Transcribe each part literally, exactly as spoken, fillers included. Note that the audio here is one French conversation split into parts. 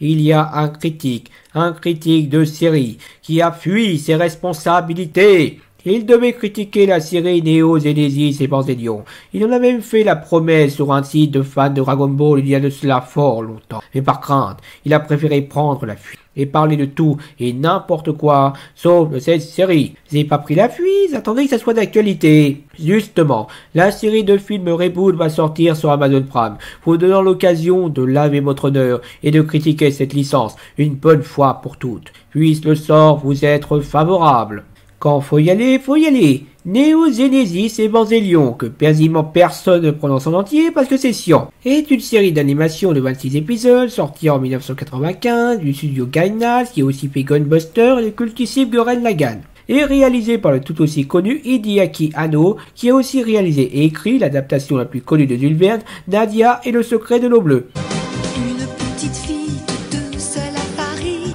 il y a un critique, un critique de série, qui a fui ses responsabilités. Il devait critiquer la série Neo Genesis Evangelion. Il en a même fait la promesse sur un site de fans de Dragon Ball il y a de cela fort longtemps. Mais par crainte, il a préféré prendre la fuite et parler de tout et n'importe quoi, sauf de cette série. Vous n'avez pas pris la fuite, attendez que ça soit d'actualité. Justement, la série de films Reboot va sortir sur Amazon Prime, vous donnant l'occasion de laver votre honneur et de critiquer cette licence une bonne fois pour toutes. Puisse le sort vous être favorable. Quand faut y aller, faut y aller. Neo Genesis Evangelion, que quasiment personne ne prononce en entier parce que c'est chiant, est une série d'animation de vingt-six épisodes sortie en mille neuf cent quatre-vingt-quinze du studio Gainax qui a aussi fait Gunbuster et le cultissime Gurren Lagann, et réalisé par le tout aussi connu Hideaki Anno qui a aussi réalisé et écrit l'adaptation la plus connue de Jules Verne, Nadia et le secret de l'eau bleue. Une petite fille toute seule à Paris.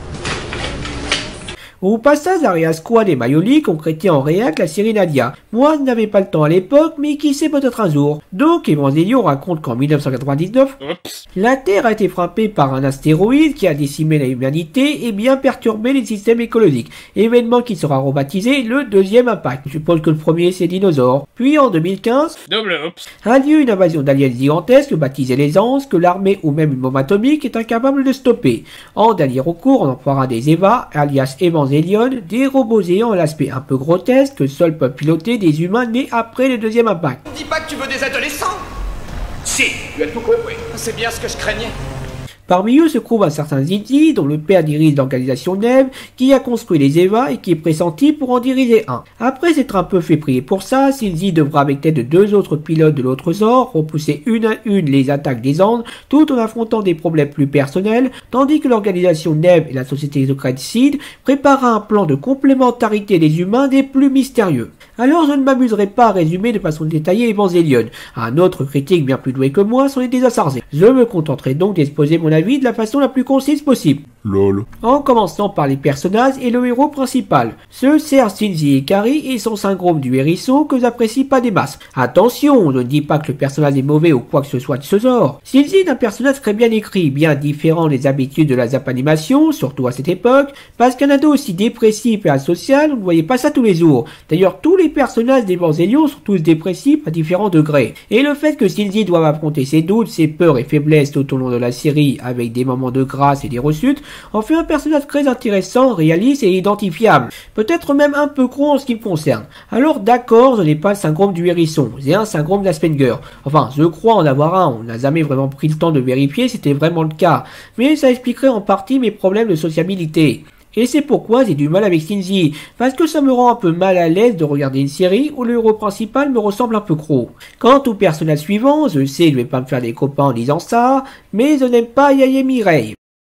Au passage, Aria Squad et Mayolic ont créé en réac la série Nadia. Moi, je n'avais pas le temps à l'époque, mais qui sait peut-être un jour. Donc, Evangelion raconte qu'en mille neuf cent quatre-vingt-dix-neuf, Oups. la Terre a été frappée par un astéroïde qui a décimé la humanité et bien perturbé les systèmes écologiques. Événement qui sera rebaptisé le deuxième impact. Je suppose que le premier c'est dinosaures. Puis en deux mille quinze, Double Oups. a lieu une invasion d'aliens gigantesques baptisée les Anses que l'armée ou même une bombe atomique est incapable de stopper. En dernier recours, on emploiera des Eva, alias Evangelion, des robots géants à l'aspect un peu grotesque que seuls peuvent piloter des humains nés après le deuxième impact. Dis pas que tu veux des adolescents. Si, tu as tout compris. C'est bien ce que je craignais. Parmi eux se trouve un certain Zinzi, dont le père dirige l'organisation Neve, qui a construit les Eva et qui est pressenti pour en diriger un. Après s'être un peu fait prier pour ça, Zinzi devra avec l'aide de deux autres pilotes de l'autre genre repousser une à une les attaques des Andes, tout en affrontant des problèmes plus personnels, tandis que l'organisation Neve et la société secrète Seed préparent un plan de complémentarité des humains des plus mystérieux. Alors je ne m'amuserai pas à résumer de façon détaillée Evangelion. Un autre critique bien plus doué que moi s'en est désarçé. Je me contenterai donc d'exposer mon avis de la façon la plus concise possible. Lol. En commençant par les personnages et le héros principal. Ce sert Shinji Ikari et son syndrome du hérisson que j'apprécie pas des masses. Attention, je ne dis pas que le personnage est mauvais ou quoi que ce soit de ce genre. Shinji est un personnage très bien écrit, bien différent des habitudes de la Zap Animation, surtout à cette époque, parce qu'un ado aussi dépressif et asocial, on ne voyait pas ça tous les jours. D'ailleurs, tous les personnages d'Evangelion sont tous dépressifs à différents degrés. Et le fait que Shinji doive affronter ses doutes, ses peurs et faiblesses tout au long de la série, avec des moments de grâce et des rechutes, en fait un personnage très intéressant, réaliste et identifiable. Peut-être même un peu gros en ce qui me concerne. Alors d'accord, je n'ai pas le syndrome du hérisson, j'ai un syndrome d'Asperger. Enfin, je crois en avoir un, on n'a jamais vraiment pris le temps de vérifier si c'était vraiment le cas. Mais ça expliquerait en partie mes problèmes de sociabilité. Et c'est pourquoi j'ai du mal avec Shinji, parce que ça me rend un peu mal à l'aise de regarder une série où le héros principal me ressemble un peu gros. Quant au personnage suivant, je sais que je vais pas me faire des copains en disant ça, mais je n'aime pas Yaye Mireille.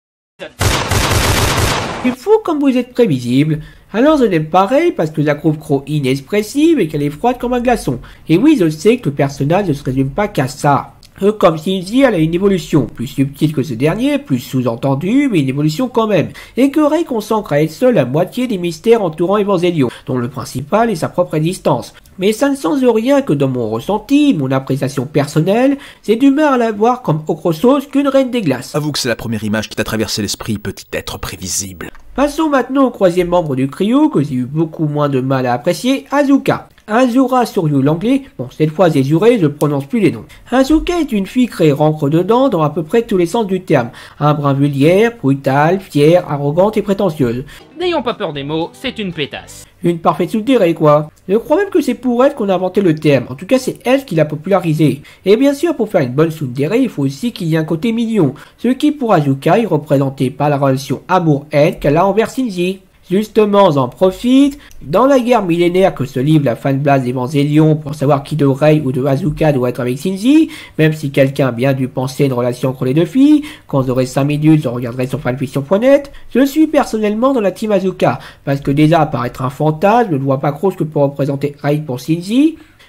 Il faut comme vous êtes prévisible. Alors je l'aime pareil parce que je la trouve trop inexpressive et qu'elle est froide comme un glaçon. Et oui, je sais que le personnage ne se résume pas qu'à ça. Euh, comme Shinji, elle a une évolution, plus subtile que ce dernier, plus sous-entendue, mais une évolution quand même, et que Rei consacre à elle seule la moitié des mystères entourant Evangelion, dont le principal est sa propre existence. Mais ça ne change rien que dans mon ressenti, mon appréciation personnelle, j'ai du mal à la voir comme autre chose qu'une reine des glaces. Avoue que c'est la première image qui t'a traversé l'esprit, petit être prévisible. Passons maintenant au troisième membre du trio, que j'ai eu beaucoup moins de mal à apprécier, Asuka. Azura Suryu l'anglais, bon cette fois Zézuré, je prononce plus les noms. Asuka est une fille créée rentre dedans dans à peu près tous les sens du terme. Un brin vulgaire, brutale, fière, arrogante et prétentieuse. N'ayons pas peur des mots, c'est une pétasse. Une parfaite soudérée quoi. Je crois même que c'est pour elle qu'on a inventé le terme, en tout cas c'est elle qui l'a popularisé. Et bien sûr pour faire une bonne soudérée, il faut aussi qu'il y ait un côté mignon, ce qui pour Asuka est représenté par la relation amour-haine qu'elle a envers Shinji. Justement, j'en profite, dans la guerre millénaire que se livre la fanblase d'Evangelion pour savoir qui de Rei ou de Asuka doit être avec Shinji, même si quelqu'un a bien dû penser une relation entre les deux filles, quand j'aurai cinq minutes je regarderai sur fanfiction point net, je suis personnellement dans la team Asuka, parce que déjà à paraître un fantasme, je ne vois pas trop ce que peut représenter Rei pour Shinji.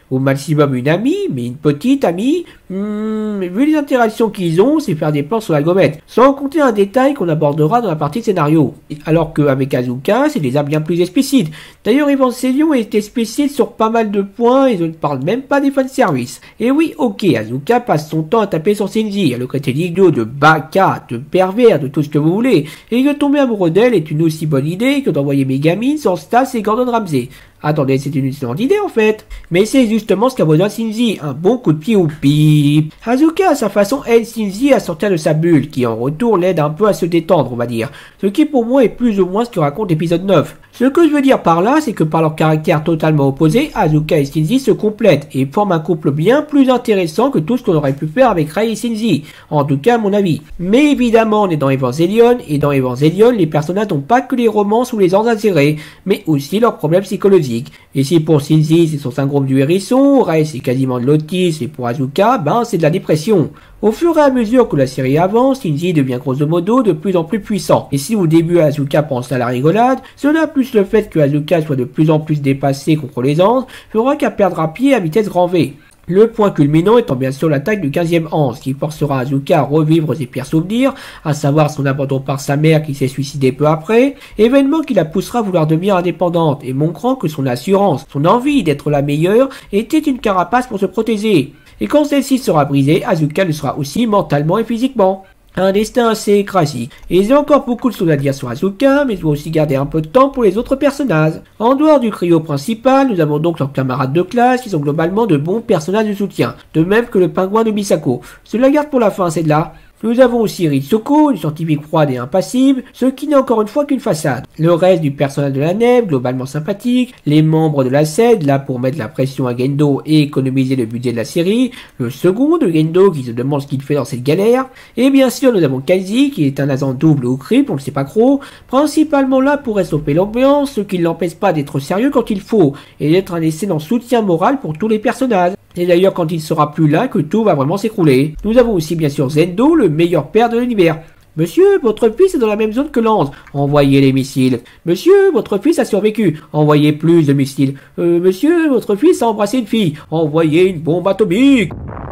Au maximum une amie, mais une petite amie, hmm, vu les interactions qu'ils ont, c'est faire des plans sur la gommette. Sans compter un détail qu'on abordera dans la partie scénario. Alors qu'avec Asuka, c'est déjà bien plus explicite. D'ailleurs, Evangelion est explicite sur pas mal de points et je ne parle même pas des fanservice. Et oui, ok, Asuka passe son temps à taper sur Shinji, à le traiter d'idiot, de baka, de pervers, de tout ce que vous voulez. Et que tomber amoureux d'elle est une aussi bonne idée que d'envoyer Megamine sur Stas et Gordon Ramsay. Attendez, c'est une excellente idée en fait. Mais c'est justement ce qu'a besoin Shinji, un bon coup de pied au pif. Asuka, à sa façon, aide Shinji à sortir de sa bulle, qui en retour l'aide un peu à se détendre, on va dire. Ce qui pour moi est plus ou moins ce que raconte l'épisode neuf. Ce que je veux dire par là, c'est que par leur caractère totalement opposé, Asuka et Shinji se complètent et forment un couple bien plus intéressant que tout ce qu'on aurait pu faire avec Rei et Shinji. En tout cas, à mon avis. Mais évidemment, on est dans Evangelion, et dans Evangelion, les personnages n'ont pas que les romances ou les ans à gérer, mais aussi leurs problèmes psychologiques. Et si pour Shinji, c'est son syndrome du hérisson, Rei, c'est quasiment de l'autisme, et pour Asuka, ben, c'est de la dépression. Au fur et à mesure que la série avance, Shinji devient grosso modo de plus en plus puissant. Et si au début Asuka pense à la rigolade, cela plus le fait que Asuka soit de plus en plus dépassée contre les anges, fera qu'elle perdra pied à vitesse grand V. Le point culminant étant bien sûr l'attaque du quinzième ange, qui forcera Asuka à revivre ses pires souvenirs, à savoir son abandon par sa mère qui s'est suicidée peu après, événement qui la poussera à vouloir devenir indépendante, et montrant que son assurance, son envie d'être la meilleure, était une carapace pour se protéger. Et quand celle-ci sera brisée, Asuka le sera aussi mentalement et physiquement. Un destin assez classique. Et j'ai encore beaucoup de choses à dire sur Asuka, mais je dois aussi garder un peu de temps pour les autres personnages. En dehors du trio principal, nous avons donc leurs camarades de classe qui sont globalement de bons personnages de soutien, de même que le pingouin de Misako. Je la garde pour la fin, c'est de là. Nous avons aussi Ritsuko, une scientifique froide et impassible, ce qui n'est encore une fois qu'une façade. Le reste du personnel de la nef, globalement sympathique, les membres de la C E D, là pour mettre la pression à Gendo et économiser le budget de la série, le second de Gendo qui se demande ce qu'il fait dans cette galère, et bien sûr nous avons Kazi qui est un agent double ou crip, on ne sait pas trop, principalement là pour réchauffer l'ambiance, ce qui ne l'empêche pas d'être sérieux quand il faut, et d'être un excellent soutien moral pour tous les personnages. C'est d'ailleurs quand il sera plus là que tout va vraiment s'écrouler. Nous avons aussi bien sûr Zendo, le meilleur père de l'univers. Monsieur, votre fils est dans la même zone que l'ange. Envoyez les missiles. Monsieur, votre fils a survécu. Envoyez plus de missiles. Euh, monsieur, votre fils a embrassé une fille. Envoyez une bombe atomique.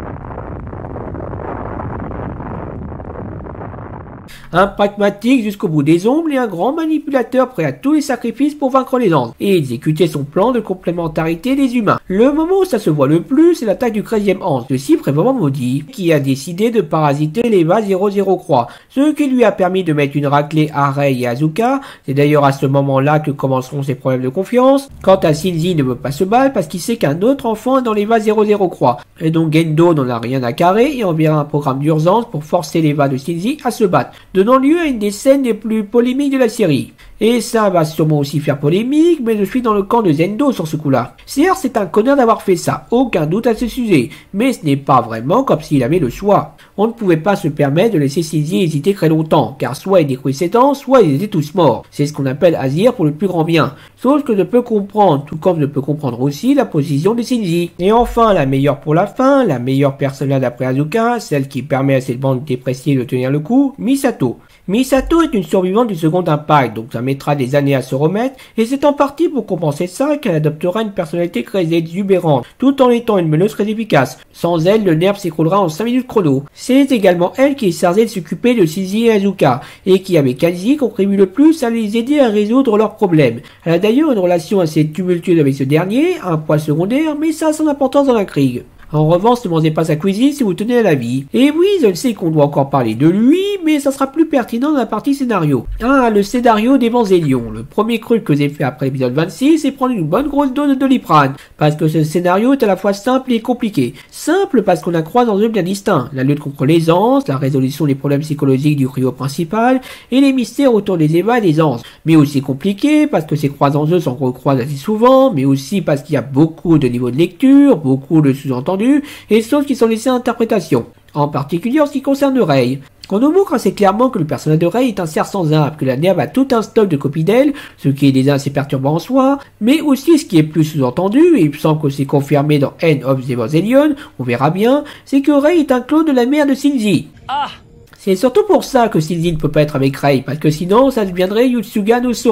Un pragmatique jusqu'au bout des ongles et un grand manipulateur prêt à tous les sacrifices pour vaincre les anges et exécuter son plan de complémentarité des humains. Le moment où ça se voit le plus, c'est l'attaque du treizième ange, le suprêmement maudit, qui a décidé de parasiter l'Eva zéro zéro Croix, ce qui lui a permis de mettre une raclée à Rei et Asuka. C'est d'ailleurs à ce moment-là que commenceront ses problèmes de confiance. Quant à Shinji, ne veut pas se battre parce qu'il sait qu'un autre enfant est dans l'Eva zéro zéro Croix, et donc Gendo n'en a rien à carrer et enverra un programme d'urgence pour forcer l'Eva de Shinji à se battre, donnant lieu à une des scènes les plus polémiques de la série. Et ça va sûrement aussi faire polémique, mais je suis dans le camp de Zendo sur ce coup-là. Certes, c'est un connard d'avoir fait ça, aucun doute à ce sujet, mais ce n'est pas vraiment comme s'il avait le choix. On ne pouvait pas se permettre de laisser Shinji hésiter très longtemps, car soit il détruit ses dents, soit ils étaient tous morts. C'est ce qu'on appelle agir pour le plus grand bien. Chose que je peux comprendre, tout comme je peux comprendre aussi la position de Shinji. Et enfin, la meilleure pour la fin, la meilleure personnage après Asuka, celle qui permet à cette bande dépréciée de tenir le coup, Misato. Misato est une survivante du second impact, donc ça mettra des années à se remettre, et c'est en partie pour compenser ça qu'elle adoptera une personnalité très exubérante, tout en étant une meneuse très efficace. Sans elle, le nerf s'écroulera en cinq minutes chrono. C'est également elle qui est chargée de s'occuper de Shinji et Asuka, et qui avec Kazi contribue le plus à les aider à résoudre leurs problèmes. Elle a d'ailleurs une relation assez tumultueuse avec ce dernier, un point secondaire, mais ça a son importance dans l'intrigue. En revanche, ne mangez pas sa cuisine si vous tenez à la vie. Et oui, je le sais qu'on doit encore parler de lui, mais ça sera plus pertinent dans la partie scénario. Ah, le scénario d'Evangelion. Le premier truc que j'ai fait après l'épisode vingt-six, c'est prendre une bonne grosse dose de Doliprane. Parce que ce scénario est à la fois simple et compliqué. Simple parce qu'on a trois enjeux bien distincts. La lutte contre les anges, la résolution des problèmes psychologiques du trio principal, et les mystères autour des Eva et des anges. Mais aussi compliqué parce que ces trois enjeux s'en recroisent assez souvent, mais aussi parce qu'il y a beaucoup de niveaux de lecture, beaucoup de sous-entendus, et choses qui sont laissées à interprétation, en particulier en ce qui concerne Rei. On nous montre assez clairement que le personnage de Rei est un cerf sans âme, que la N E R V a tout un stock de copies d'elle, ce qui est déjà assez perturbant en soi, mais aussi ce qui est plus sous-entendu, et il me semble que c'est confirmé dans End of the Evangelion, on verra bien, c'est que Rei est un clone de la mère de Shinji. Ah! C'est surtout pour ça que Shinji ne peut pas être avec Rei, parce que sinon ça deviendrait Yutsuga no Sora.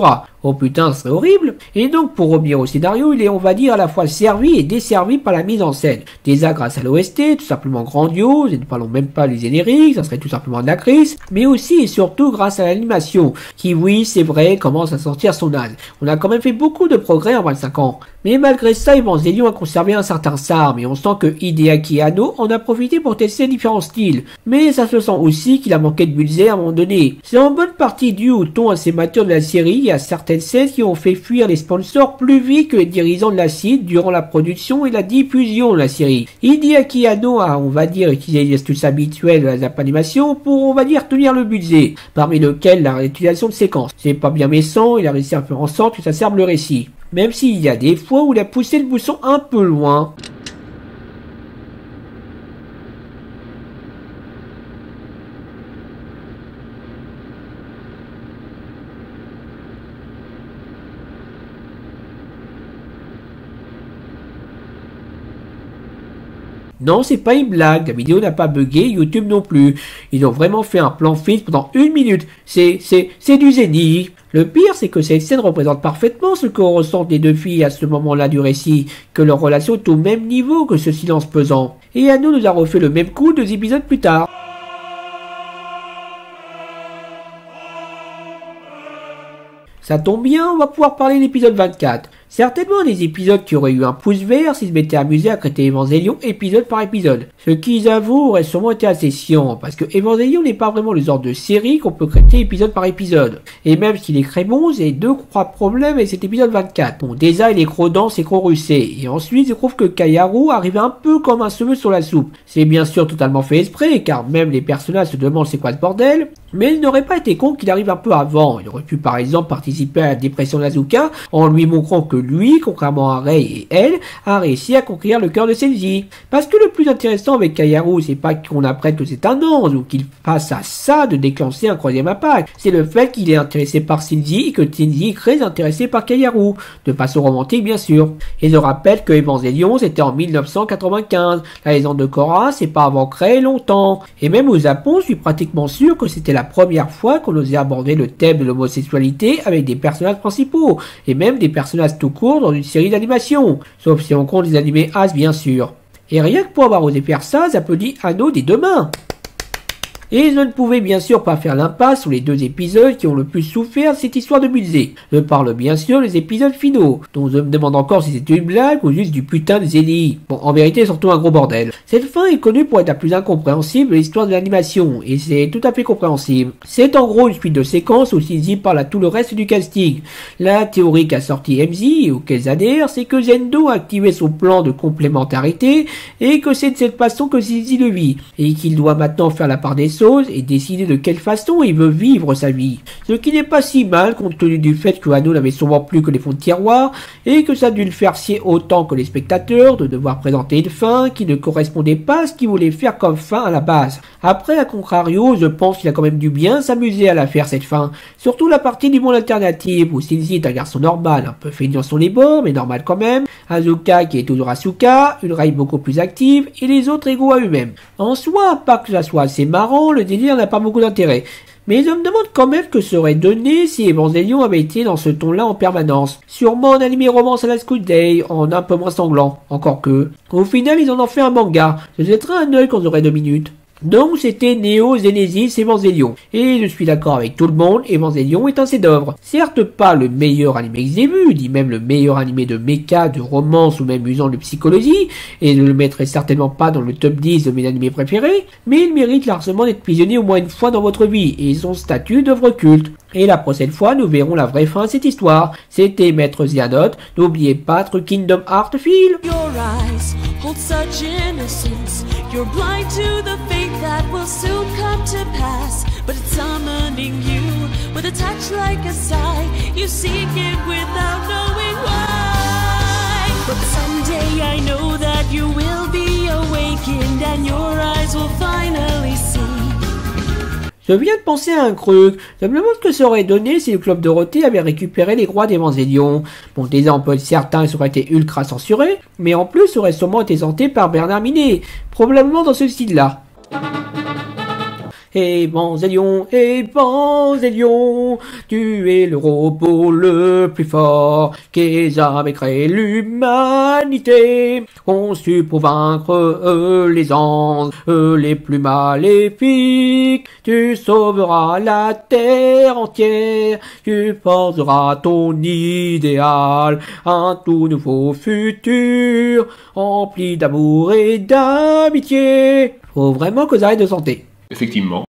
Oh putain, ce serait horrible. Et donc, pour revenir au scénario, il est, on va dire, à la fois servi et desservi par la mise en scène. Déjà grâce à l'O S T, tout simplement grandiose, et ne parlons même pas des génériques, ça serait tout simplement de la crise, mais aussi et surtout grâce à l'animation, qui oui, c'est vrai, commence à sortir son âge. On a quand même fait beaucoup de progrès en vingt-cinq ans. Mais malgré ça, Evangelion a conservé un certain charme, et on sent que Hideaki Anno en a profité pour tester différents styles. Mais ça se sent aussi qu'il a manqué de budget à un moment donné. C'est en bonne partie dû au ton assez mature de la série et à certaines scènes qui ont fait fuir les sponsors plus vite que les dirigeants de la site durant la production et la diffusion de la série. Hideaki Anno a, on va dire, utilisé les astuces habituelles de la animation pour, on va dire, tenir le budget, parmi lesquels la réutilisation de séquences. C'est pas bien méchant, il a réussi à faire en sorte que ça serve le récit. Même s'il y a des fois où il a poussé le bouchon un peu loin. Non, c'est pas une blague, la vidéo n'a pas bugué, YouTube non plus. Ils ont vraiment fait un plan fixe pendant une minute. C'est, c'est, c'est du zénith. Le pire, c'est que cette scène représente parfaitement ce que ressentent les deux filles à ce moment-là du récit, que leur relation est au même niveau que ce silence pesant. Et Anno nous a refait le même coup deux épisodes plus tard. Ça tombe bien, on va pouvoir parler de l'épisode vingt-quatre. Certainement des épisodes qui auraient eu un pouce vert s'ils m'étaient amusés à traiter Evangelion épisode par épisode. Ce qui, j'avoue, aurait sûrement été assez chiant, parce que Evangelion n'est pas vraiment le genre de série qu'on peut traiter épisode par épisode. Et même s'il est très bon, j'ai deux trois problèmes avec cet épisode vingt-quatre. Bon, déjà il est gros dense et gros russé, et ensuite je trouve que Kayaru arrive un peu comme un cheveu sur la soupe. C'est bien sûr totalement fait exprès, car même les personnages se demandent c'est quoi ce bordel, mais il n'aurait pas été con qu'il arrive un peu avant. Il aurait pu par exemple participer à la dépression d'Azuka en lui montrant que lui, contrairement à Rei et elle, a réussi à conquérir le cœur de Senji. Parce que le plus intéressant avec Kayaru, c'est pas qu'on apprenne que c'est un ange ou qu'il fasse à ça de déclencher un troisième impact. C'est le fait qu'il est intéressé par Senji et que Senji est très intéressé par Kayaru. De façon romantique, bien sûr. Et je rappelle que Evangelion, c'était en mille neuf cent quatre-vingt-quinze. La légende de Korra, c'est pas avant très longtemps. Et même au Japon, je suis pratiquement sûr que c'était la première fois qu'on osait aborder le thème de l'homosexualité avec des personnages principaux. Et même des personnages tout court dans une série d'animation, sauf si on compte les animés As bien sûr. Et rien que pour avoir osé faire ça, j'applaudis Anno des deux mains. Et je ne pouvais bien sûr pas faire l'impasse sur les deux épisodes qui ont le plus souffert de cette histoire de budget. Je parle bien sûr des épisodes finaux, dont je me demande encore si c'était une blague ou juste du putain de génie. Bon, en vérité, surtout un gros bordel. Cette fin est connue pour être la plus incompréhensible de l'histoire de l'animation, et c'est tout à fait compréhensible. C'est en gros une suite de séquences où Shinji parle à tout le reste du casting. La théorie qu'a sorti M Z et auquel j'adhère, c'est que Zendo a activé son plan de complémentarité, et que c'est de cette façon que Shinji le vit, et qu'il doit maintenant faire la part des et décider de quelle façon il veut vivre sa vie. Ce qui n'est pas si mal compte tenu du fait que Anno n'avait souvent plus que les fonds de tiroir et que ça a dû le faire chier autant que les spectateurs de devoir présenter une fin qui ne correspondait pas à ce qu'il voulait faire comme fin à la base. Après, à contrario, je pense qu'il a quand même dû bien s'amuser à la faire cette fin. Surtout la partie du monde alternatif où Shinji est un garçon normal, un peu feignant sur les bords, mais normal quand même. Azuka qui est toujours Asuka, une Rei beaucoup plus active et les autres égaux à eux-mêmes. En soi, pas que ça soit assez marrant, le délire n'a pas beaucoup d'intérêt. Mais je me demande quand même que ça aurait donné si Evangelion avait été dans ce ton-là en permanence. Sûrement un animé romance à la Squid Day, en un peu moins sanglant, encore que. Au final, ils en ont fait un manga. Je jetterai un œil quand j'aurai deux minutes. Donc c'était Neo Genesis Evangelion. Et je suis d'accord avec tout le monde, Evangelion est un chef-d'œuvre. Certes pas le meilleur animé que j'ai vu, ni même le meilleur animé de mecha, de romance ou même usant de psychologie, et je le mettrai certainement pas dans le top dix de mes animés préférés, mais il mérite largement d'être visionné au moins une fois dans votre vie, et son statut d'œuvre culte. Et la prochaine fois, nous verrons la vraie fin de cette histoire. C'était Maître Zianot, n'oubliez pas votre Kingdom Hearts feel. Your eyes hold such innocence. You're blind to the fate that will soon come to pass. But it's summoning you with a touch like a sigh. You seek it without knowing why. But someday I know that you will be awakened and your eyes will finally see. Je viens de penser à un truc. Je me demande ce que ça aurait donné si le Club Dorothée avait récupéré les droits d'Evangelion. Bon, déjà on peut être certain que ça aurait été ultra censuré, mais en plus ça aurait sûrement été chanté par Bernard Minet, probablement dans ce style-là. Évangélion, Évangélion, tu es le robot le plus fort qu'ait jamais créé l'humanité, conçu pour vaincre euh, les anges euh, les plus maléfiques. Tu sauveras la terre entière, tu forgeras ton idéal, un tout nouveau futur, rempli d'amour et d'amitié. Faut vraiment que j'arrête de chanter. Effectivement.